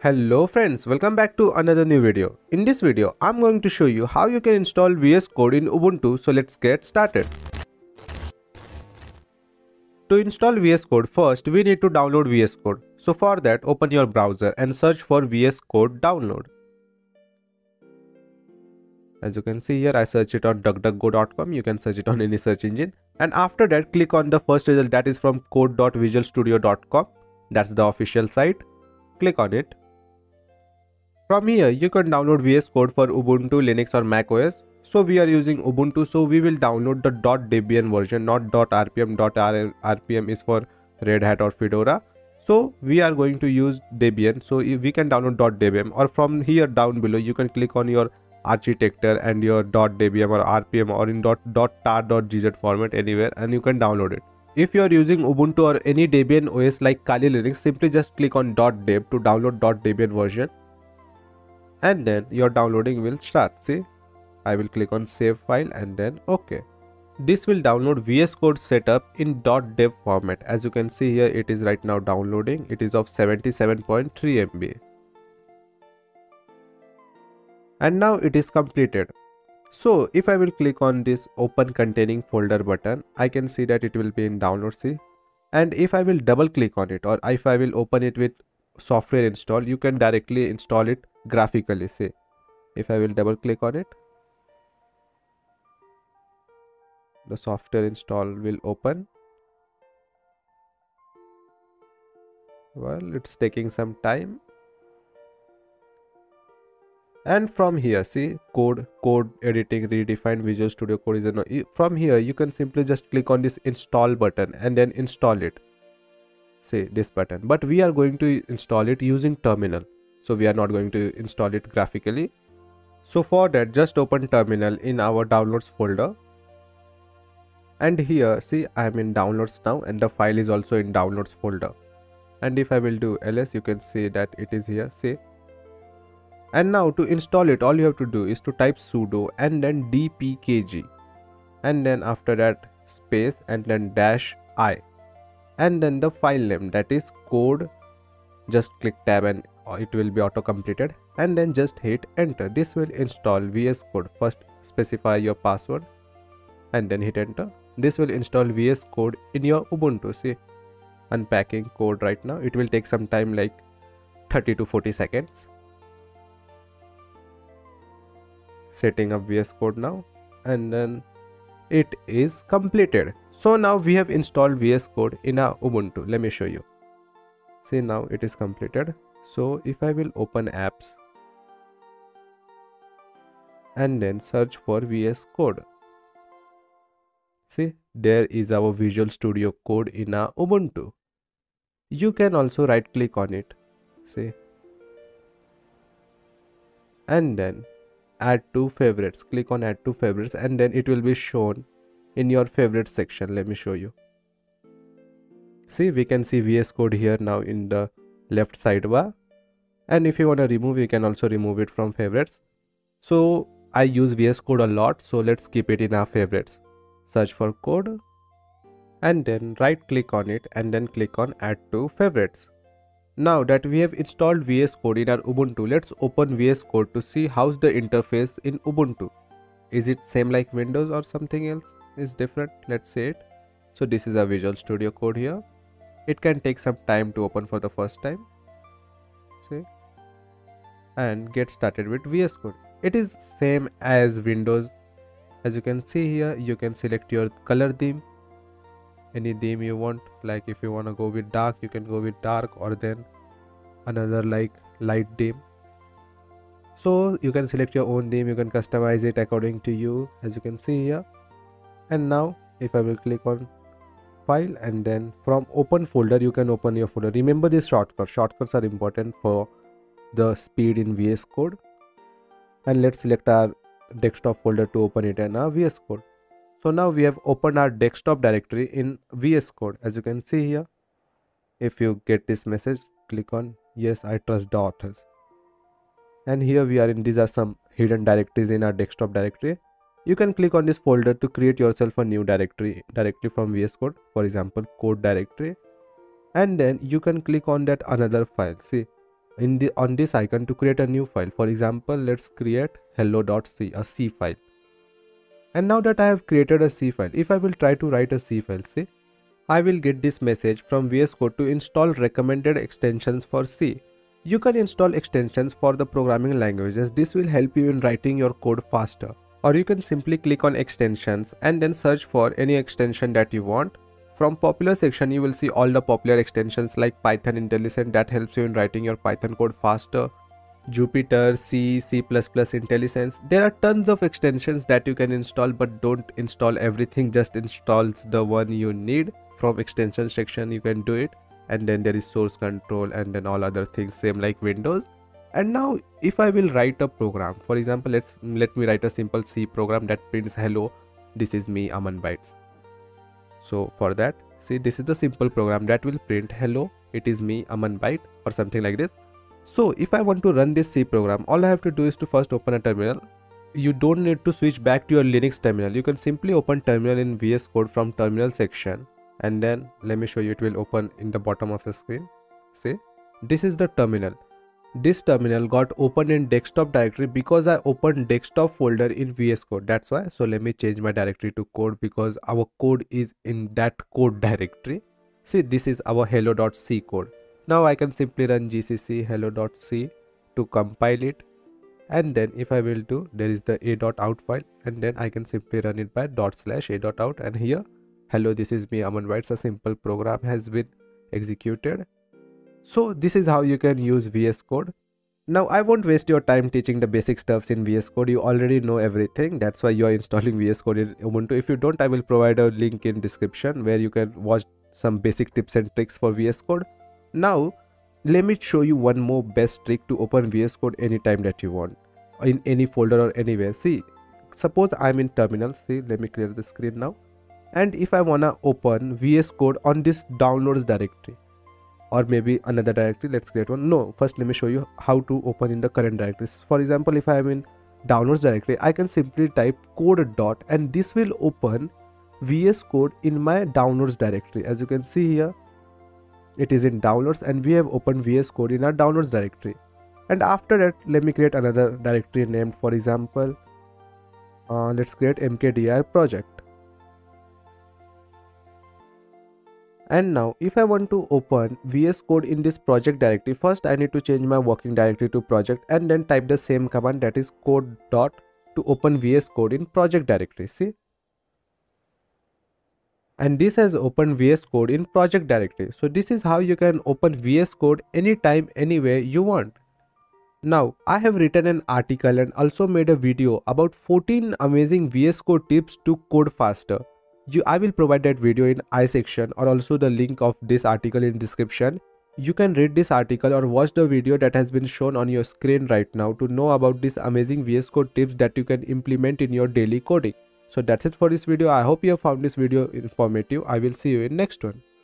Hello friends, welcome back to another new video. In this video, I'm going to show you how you can install VS Code in Ubuntu, so let's get started. To install VS Code, first we need to download VS Code. So for that, open your browser and search for VS Code download. As you can see here, I search it on duckduckgo.com. You can search it on any search engine. And after that, click on the first result, that is from code.visualstudio.com. That's the official site. Click on it. From here, you can download VS Code for Ubuntu, Linux or Mac OS. So we are using Ubuntu, so we will download the .debian version, not .rpm. .rpm is for Red Hat or Fedora. So we are going to use Debian, so we can download .debian, or from here down below you can click on your architecture and your .debian or rpm or in .tar.gz format anywhere, and you can download it. If you are using Ubuntu or any Debian OS like Kali Linux, simply just click on .deb to download .debian version. And then your downloading will start. See, I will click on save file and then OK. This will download VS Code setup in .deb format. As you can see here, it is right now downloading. It is of 77.3 MB. And now it is completed. So if I will click on this open containing folder button, I can see that it will be in download. See, and if I will double click on it, or if I will open it with software install, you can directly install it graphically. See, if I will double click on it, the software install will open. Well, it's taking some time. And from here, see, code editing, redefine Visual Studio Code is from here you can simply just click on this install button and then install it. See, this button, but we are going to install it using terminal, so we are not going to install it graphically. So for that, just open terminal in our downloads folder, and here see, I am in downloads now and the file is also in downloads folder. And if I will do ls, you can see that it is here. See, and now to install it, all you have to do is to type sudo and then dpkg, and then after that space and then -i, and then the file name, that is code. Just click tab and it will be auto completed, and then just hit enter. This will install VS Code. First specify your password and then hit enter. This will install VS Code in your Ubuntu. See, unpacking code right now. It will take some time, like 30 to 40 seconds. Setting up VS Code now, and then it is completed. So now we have installed VS Code in our Ubuntu. Let me show you. See, now it is completed. So if I will open apps and then search for VS Code, see, there is our Visual Studio Code in our Ubuntu. You can also right click on it, see, and then add to favorites. Click on add to favorites and then it will be shown in your favorite section. Let me show you. See, we can see VS Code here now in the left sidebar, and if you want to remove, you can also remove it from favorites. So I use VS Code a lot, so let's keep it in our favorites. Search for code and then right click on it and then click on add to favorites. Now that we have installed VS Code in our Ubuntu, let's open VS Code to see how's the interface in Ubuntu. Is it same like Windows or something else is different? Let's see it. So this is a Visual Studio Code here. It can take some time to open for the first time. See, and get started with VS Code. It is same as Windows. As you can see here, you can select your color theme, any theme you want. Like if you want to go with dark, you can go with dark, or then another like light theme. So you can select your own theme, you can customize it according to you, as you can see here. And now if I will click on file and then from open folder, you can open your folder. Remember this shortcut. Shortcuts are important for the speed in VS Code. And let's select our desktop folder to open it in our VS Code. So now we have opened our desktop directory in VS Code. As you can see here, if you get this message, click on yes, I trust the authors. And here we are in, these are some hidden directories in our desktop directory. You can click on this folder to create yourself a new directory directly from VS Code, for example code directory, and then you can click on that another file. See, on this icon to create a new file. For example, let's create hello.c, a C file. And now that I have created a C file, if I will try to write a C file, see, I will get this message from VS Code to install recommended extensions for C. You can install extensions for the programming languages. This will help you in writing your code faster. Or you can simply click on extensions and then search for any extension that you want. From popular section, you will see all the popular extensions like Python IntelliSense that helps you in writing your Python code faster. Jupyter, C, C++ IntelliSense. There are tons of extensions that you can install, but don't install everything, just installs the one you need. From extension section you can do it, and then there is source control and then all other things, same like Windows. And now if I will write a program, for example, let me write a simple C program that prints hello, this is me Aman Bytes. So for that, see, this is the simple program that will print hello, it is me Aman Byte, or something like this. So if I want to run this C program, all I have to do is to first open a terminal. You don't need to switch back to your Linux terminal. You can simply open terminal in VS Code from terminal section, and then let me show you, it will open in the bottom of the screen. See, this is the terminal. This terminal got opened in desktop directory because I opened desktop folder in VS Code, that's why. So let me change my directory to code because our code is in that code directory. See, this is our hello.c code. Now I can simply run gcc hello.c to compile it, and then if I will do, there is the a.out file, and then I can simply run it by /a.out, and here hello, this is me Aman Bytes, a simple program has been executed. So this is how you can use VS Code. Now I won't waste your time teaching the basic stuffs in VS Code, you already know everything, that's why you are installing VS Code in Ubuntu. If you don't, I will provide a link in description where you can watch some basic tips and tricks for VS Code. Now let me show you one more best trick to open VS Code anytime that you want, in any folder or anywhere. See, suppose I'm in terminal, see, let me clear the screen now. And if I wanna open VS Code on this downloads directory, or maybe another directory, let's create one. No, first let me show you how to open in the current directories. For example, if I am in downloads directory, I can simply type code dot, and this will open VS Code in my downloads directory. As you can see here, it is in downloads, and we have opened VS Code in our downloads directory. And after that, let me create another directory named, for example, let's create mkdir project. And now if I want to open VS Code in this project directory, first I need to change my working directory to project, and then type the same command, that is code dot, to open VS Code in project directory. See, and this has opened VS Code in project directory. So this is how you can open VS Code anytime, anywhere you want. Now I have written an article and also made a video about 14 amazing VS Code tips to code faster. I will provide that video in I section, or also the link of this article in description. You can read this article or watch the video that has been shown on your screen right now to know about these amazing VS Code tips that you can implement in your daily coding. So that's it for this video. I hope you have found this video informative. I will see you in next one.